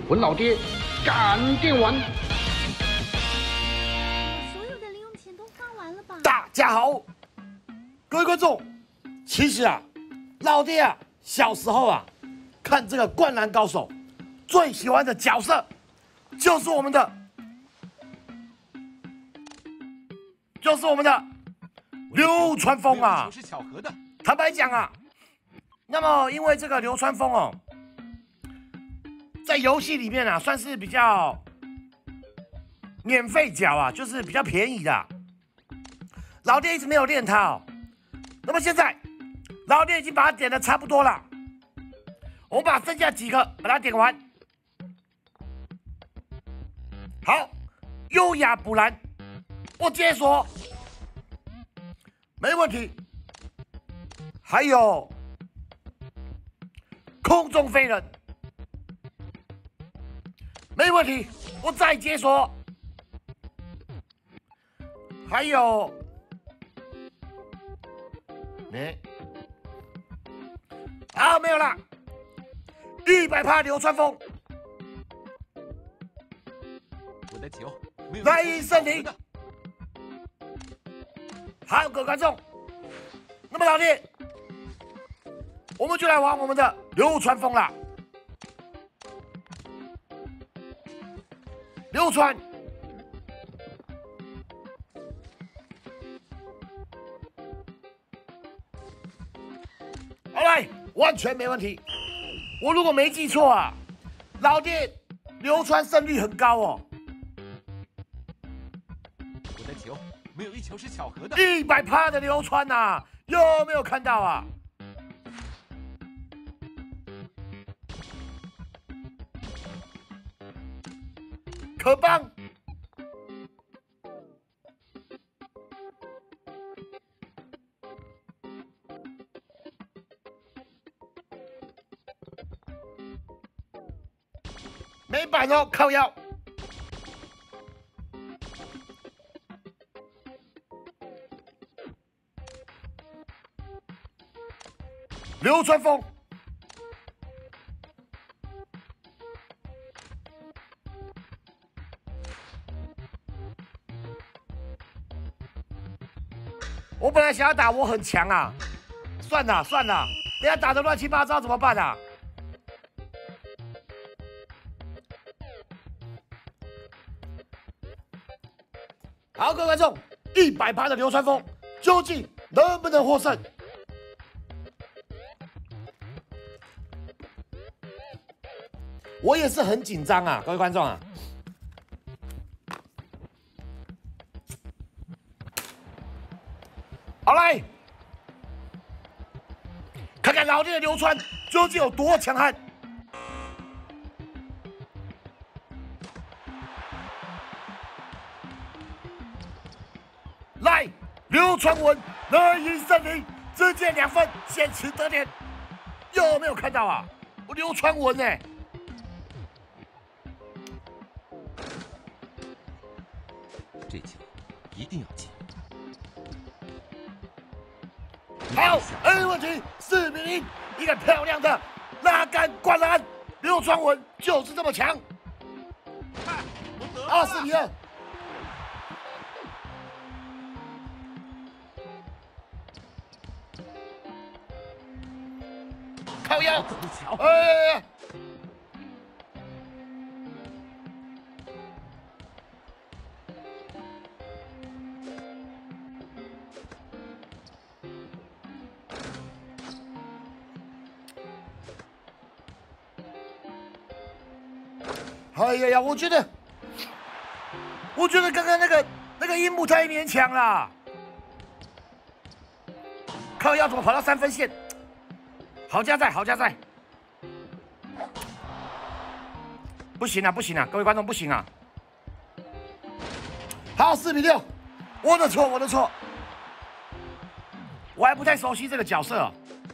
文老爹赶电玩。 所有的零用钱都花完了吧？ 大家好，各位观众，其实啊，老爹啊，小时候啊，看这个《灌篮高手》，最喜欢的角色就是我们的流川枫啊。 是巧合的。 坦白讲啊，那么因为这个流川枫哦，在游戏里面啊，算是比较免费角啊，就是比较便宜的。老爹一直没有练他哦，那么现在老爹已经把它点的差不多了，我们把剩下几个把它点完。好，优雅补篮，我解锁，没问题。还有空中飞人，没问题，我再解锁。还有，没有啦，100%流川枫， 我的球没有来一胜利。好，各位观众，那么老弟，我们就来玩我们的流川枫啦。流川，好来，完全没问题。我如果没记错啊，老爹流川胜率很高哦。 我的球没有一球是巧合的。 100%的流川呐，有没有看到啊？可棒！没板哦，靠腰。流川枫，我本来想要打我很强啊，算了算了，等下打得乱七八糟怎么办啊？好，各位观众，100%的流川枫究竟能不能获胜？我也是很紧张啊，各位观众啊。好来，看看老爹的流川究竟有多强悍。来，流川文能赢胜利，直接2分，先取得点。有没有看到啊？我流川文呢？ 这球一定要进。 好，没问题，4比0，一个漂亮的拉杆灌篮，流川文就是这么强。4比2。靠腰，哎呀呀！我觉得刚刚那个樱木太勉强了。靠腰怎么跑到3分线？好加载，好加载！不行啊，不行啊，各位观众不行啊！好，4比6，我的错，我的错，我还不太熟悉这个角色哦。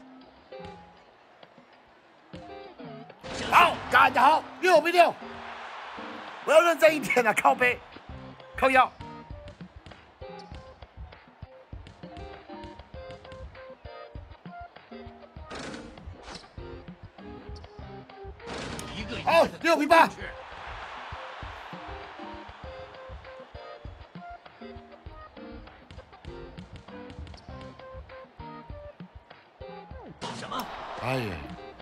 好，干得好，6比6。我要认真一点啊，靠背，靠腰。 好，6比8。 什么？ 哎呀，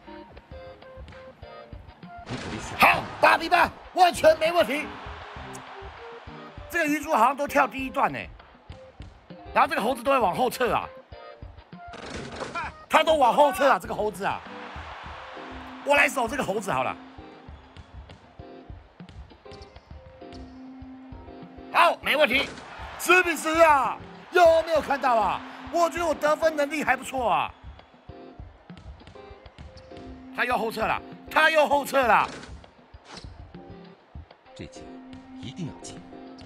你可别想。 好，8比8，完全没问题。这个鱼珠好像都跳第一段呢，然后这个猴子都会往后撤啊，它都往后撤啊，这个猴子啊，我来守这个猴子好了。好，没问题，10比10啊，有没有看到啊？我觉得我得分能力还不错啊。他又后撤了，他又后撤了。 这球一定要进。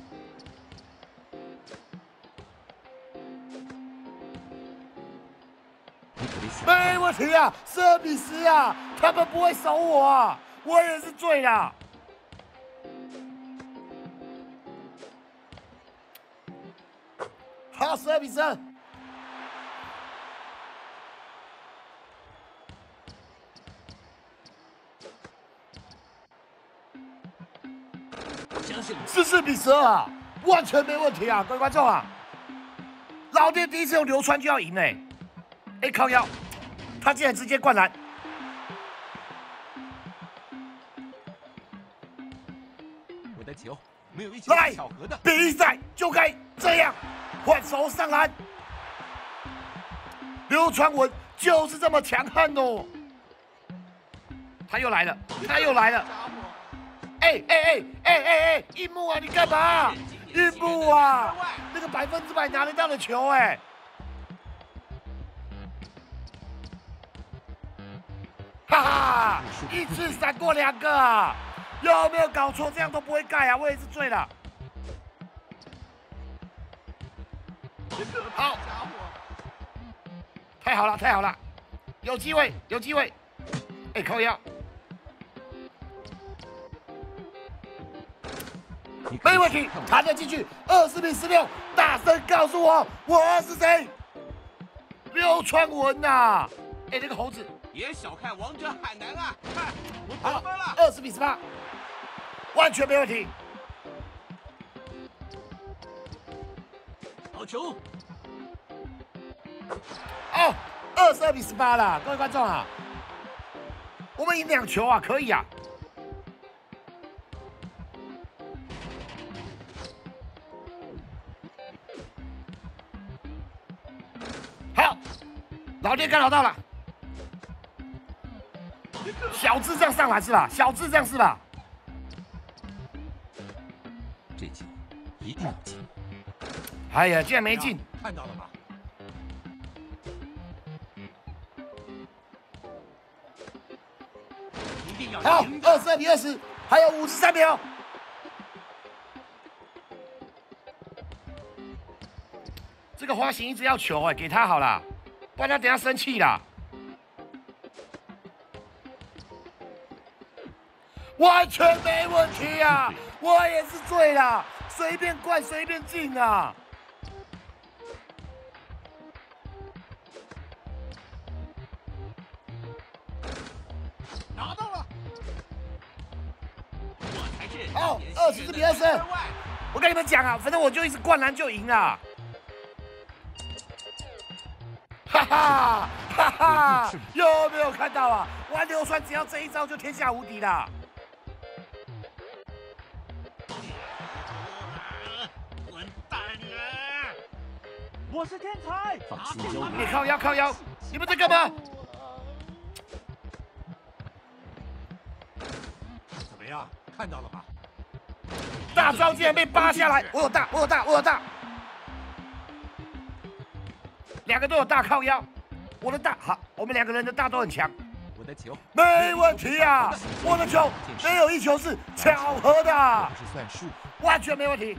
你可别想。 没问题啊，12比10啊，他们不会守我啊，我也是醉了。好，12比12。 相信我。 14比12啊，完全没问题啊，各位观众啊，老爹第一次用流川就要赢嘞，哎靠腰，他竟然直接灌篮， 我的球没有一球来是巧合的。 比赛就该这样，换手上篮，流川文就是这么强悍哦，他又来了，他又来了。哎，樱木啊，你干嘛？樱木啊，那个100%拿得到的球哎、哈哈，一次闪过2个啊，有没有搞错？这样都不会盖啊，我也是醉了。好，太好了，太好了，有机会，有机会。哎，扣腰。没问题，弹了进去，20比16，大声告诉我，我是谁？流川文呐！哎，这个猴子， 别小看王者海南啊！看，我得好分了。 ，20比18，完全没问题。 好球！ 哦，22比18了，各位观众啊，我们赢2球啊，可以啊。好，老爹干扰到了，小智障上来是吧？小智障是吧？ 这球一定要进！ 哎呀，竟然没进。 看到了吧？一定要好赢的。 ，22比20，还有53秒。这个花形一直要球哎，给他好了，不然他等下生气啦。完全没问题啊，我也是醉了，随便灌随便进啊。 拿到了！我才是好，24比20。我跟你们讲啊，反正我就一直灌篮就赢了。哈哈哈哈！有没有看到啊？玩流川只要这一招就天下无敌啦！ 混蛋啊！ 我是天才， 放心休你靠腰靠腰，你们在干嘛？ 怎么样？看到了吧？ 大招竟然被扒下来！我有大，我有大，我有大。2个都有大靠腰，我的大好，我们2个人的大都很强， 我的球没问题啊！我的球没有一球是巧合的， 不是算数。 完全没问题。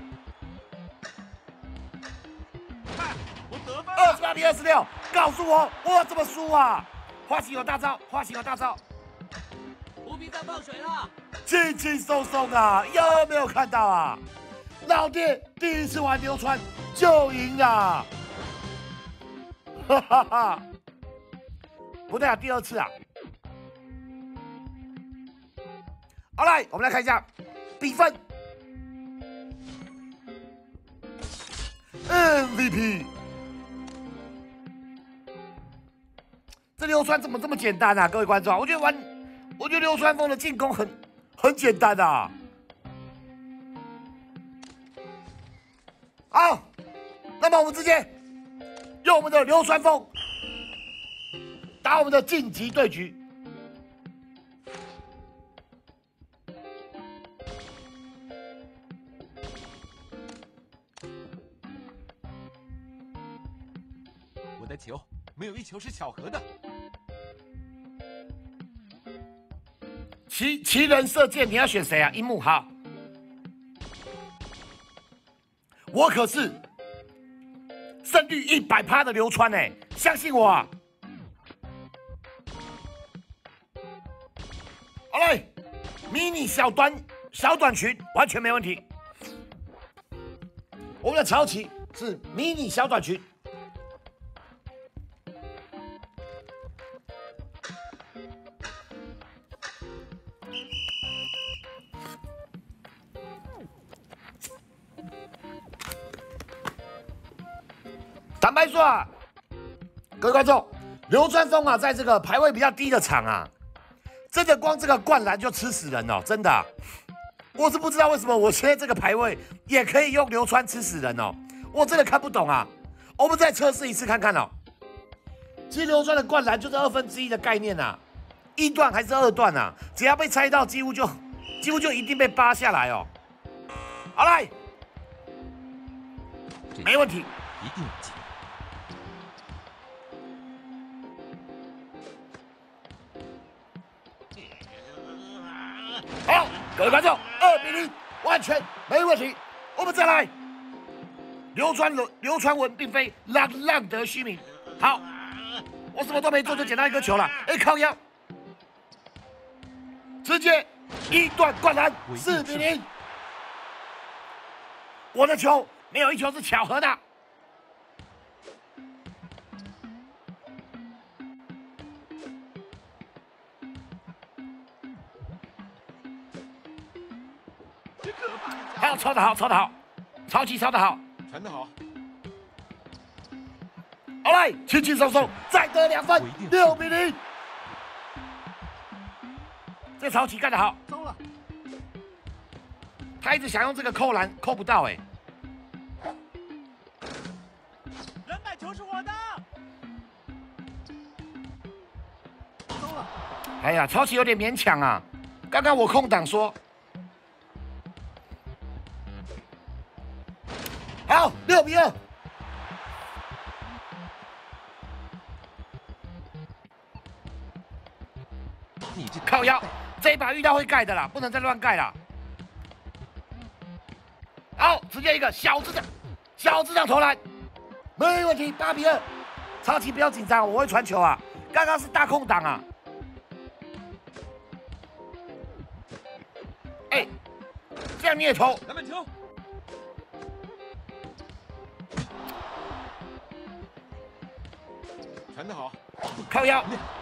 看，我得分了。 28比26，告诉我我怎么输啊？花形有大招，花形有大招， 无比在放水了。 轻轻松松啊，有没有看到啊？老爹第一次玩流川就赢了，哈哈哈！不对啊，第2次啊。 好来，我们来看一下比分。MVP。这流川怎么这么简单啊？各位观众，我觉得流川枫的进攻很简单啊。好，那么我们直接用我们的流川枫打我们的晋级对局。 我的球没有一球是巧合的。 奇人射箭，你要选谁啊？樱木好。我可是胜率100%的流川哎，相信我啊！好嘞，迷你小短裙完全没问题。我们的潮旗是迷你小短裙。坦白说啊，各位观众，流川枫啊，在这个排位比较低的场啊，真的光这个灌篮就吃死人哦，真的、啊。我是不知道为什么我现在这个排位也可以用流川吃死人哦，我真的看不懂啊。我们再测试一次看看哦。其实流川的灌篮就是1/2的概念啊，1段还是2段啊，只要被猜到，几乎就一定被扒下来哦。好来，没问题， 一定要进。 好，各位观众，2-0，完全没问题。我们再来，流川文并非浪得虚名。好，我什么都没做就捡到一颗球了，靠腰，直接1段灌篮，4-0。我的球没有一球是巧合的。好，抄得好，超级抄得好， 传得好。 好来，轻轻松松再得2分，6-0。这超级干得好， 糟了， 他一直想用这个扣篮，扣不到哎。 篮板球是我的。糟了， 哎呀，超级有点勉强啊。刚刚我空档说。好，6-2。 你这靠腰，这一把遇到会盖的啦，不能再乱盖啦。好，直接一个小智长投篮，没问题，8-2。超级不要紧张，我会传球啊。刚刚是大空档啊。哎，这样你也投？ 篮板球。传得好， 靠腰。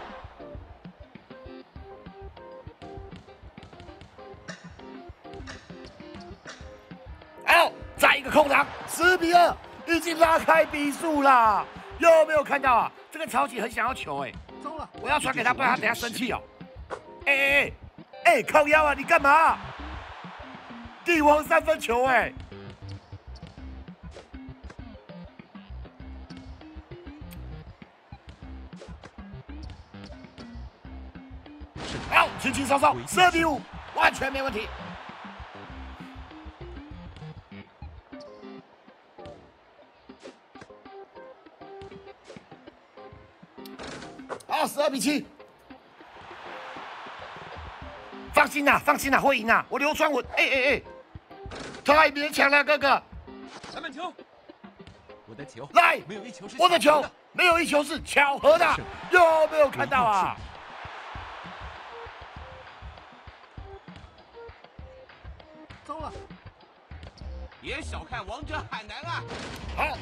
好，再一个空档，10-2，已经拉开比数啦。有没有看到啊？这个超级很想要球哎、 糟了， 我要传给他，不然他等下生气哦。哎，靠腰啊！你干嘛？帝王3分球哎、好，轻轻松松，12-5，完全没问题。好，12-7。放心啦，会赢啦！我流川文，太勉强了，哥哥。 篮板球。我的球来， 没有一球是我的球巧合的没有一球是巧合的，有没有看到啊？ 糟了， 别小看王者海南啊！ 好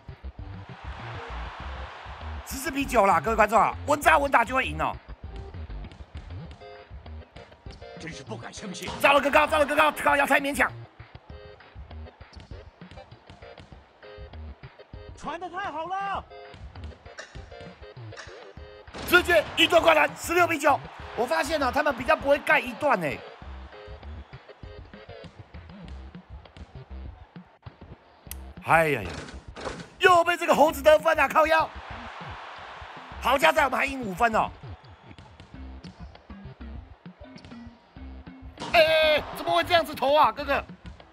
，14比9啦，各位观众啊，稳扎稳打就会赢哦。 真是不敢相信。 造了个高，高瑶才勉强。 传的太好了！ 直接一段灌篮，16比9。我发现他们比较不会盖一段哎。哎呀呀，又被这个猴子得分啊！靠腰。好加在我们还赢5分哦。哎，怎么会这样子投啊，哥哥？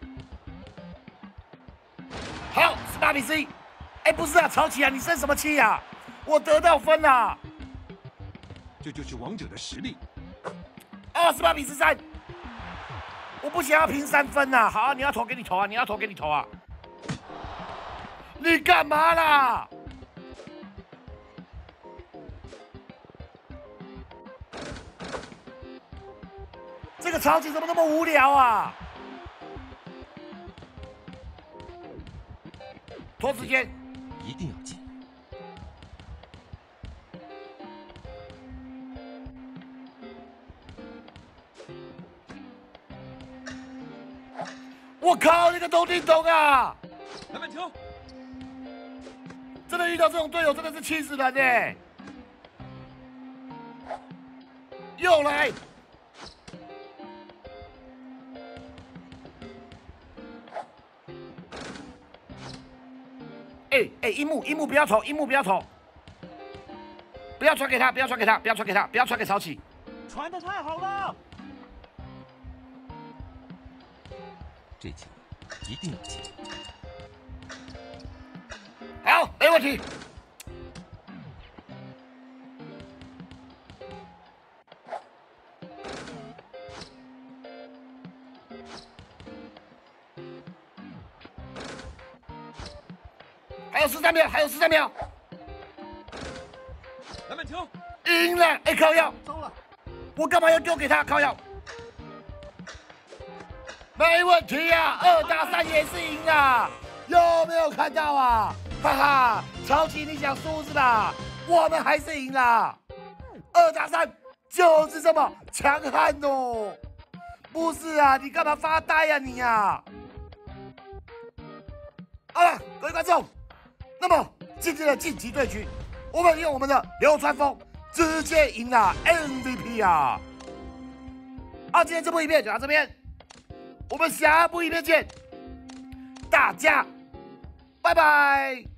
好，18比11。哎，不是啊，曹启啊，你生什么气啊？我得到分啦！ 这就是王者的实力。 28比13。我不想要拼3分呐！好啊，你要投给你投啊，你要投给你投啊！你干嘛啦？这个超级怎么那么无聊啊？拖时间， 一定要进。 我靠，那个东丁懂啊！ 篮板球， 真的遇到这种队友真的是气死人哎！又来！哎，樱木不要投，樱木不要投，不要传给他，不要传给他，不要传给他，不要传给曹启。 传的太好了！ 这球一定要进。 好，没问题。还有13秒，还有13秒， 篮板球， 赢了！哎，靠腰， 糟了！ 我干嘛要丢给他？靠腰，没问题啊，2打3也是赢啊，有没有看到啊？哈哈，超级你想输是吧？我们还是赢了，2打3就是这么强悍哦。不是啊，你干嘛发呆呀你呀？好了，各位观众。那么今天的晋级对局，我们用我们的流川枫直接赢了 MVP 啊！好，今天这部影片就到这边，我们下部影片见，大家拜拜。